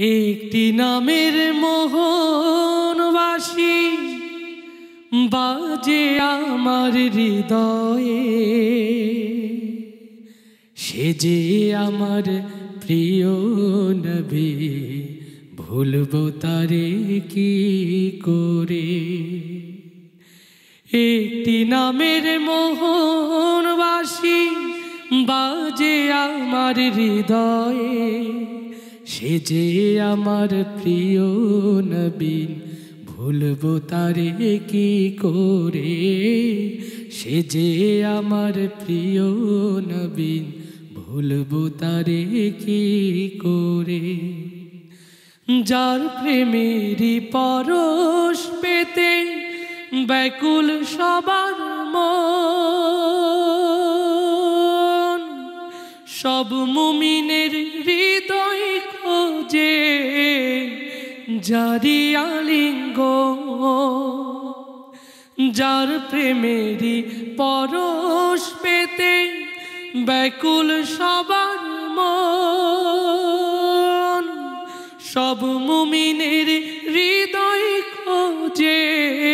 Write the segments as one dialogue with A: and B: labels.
A: একটি নামের মোহন বাঁশি বাজে আমার হৃদয়ে, সে যে আমার প্রিয় নবী, ভুলবো তারে কি করে। একটি নামের মোহন বাঁশি বাজে আমার হৃদয়ে, সে যে আমার প্রিয় নবী, ভুলবো তারে কি করে। সে যে আমার প্রিয় নবী, ভুলবো তারে কি করে। যার প্রেমেরই পরশ পেতে ব্যাকুল সবার মন, সব মুমিনের হৃদয় খোঁজে জারি আলিঙ্গন। যার প্রেমেরই পরশ পেতে ব্যাকুল সবার মন, সব মুমিনের হৃদয় খোঁজে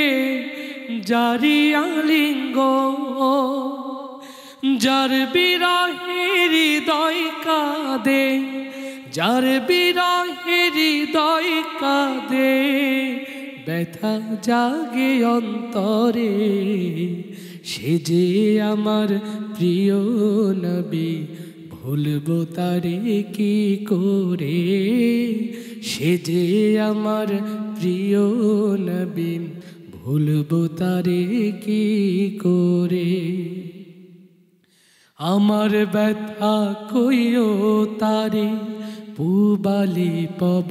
A: জারি আলিঙ্গন। যার বিরহে হৃদয় কাঁদে, যার বিরহে হৃদয় কাঁদে, ব্যথা জাগে অন্তরে, সে যে আমার প্রিয় নবী, ভুলবো তারে কি করে। সে যে আমার প্রিয় নবী, ভুলবো তারে কি করে। আমার ব্যথা কইও তারে পুবালি পব,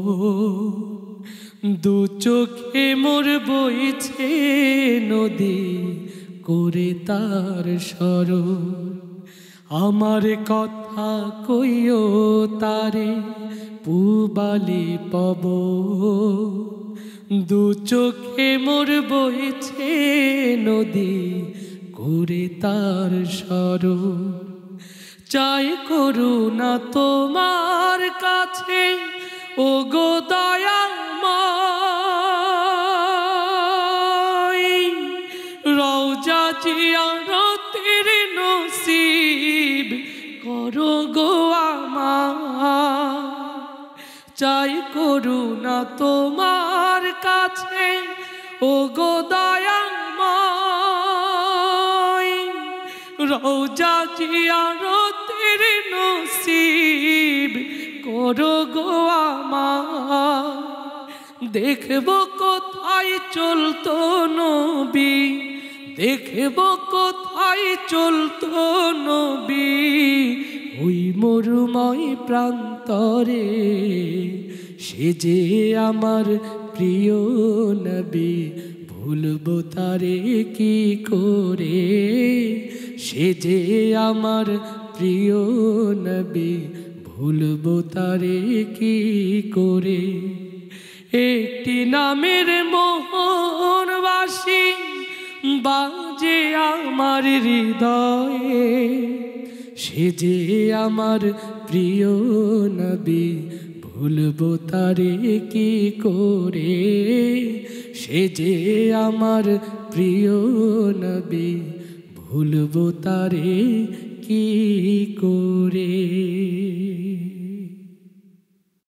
A: দু চোখে মোর বইছে নদী করে তার স্মরণ। আমার কথা কইও তারে পুবালি পব, দু চোখে মোর বইছে নদী করে তার স্মরণ। চাই করুণা তোমার কাছে ও গো দয়াময়, রওজা জিয়ারতের নসিব করো গো আমার। চাই করুণা তোমার কাছে ও গো দয়াময়, রওজা জিয়ারতের নসিব করো গো আমার। দেখবো কোথায় চলতো নবী, দেখবো কোথায় চলতো নবী, ওই মরুময় প্রান্তরে। সে যে আমার প্রিয় নবী, ভুলবো তারে কি করে। সে যে আমার প্রিয় নবী, ভুলবো তারে কি করে। একটি নামের মোহন বাঁশি বাজে আমার হৃদয়ে, সে যে আমার প্রিয় নবী, ভুলবো তারে কি করে। সে যে আমার প্রিয় নবী, ভুলবো তারে কি করে।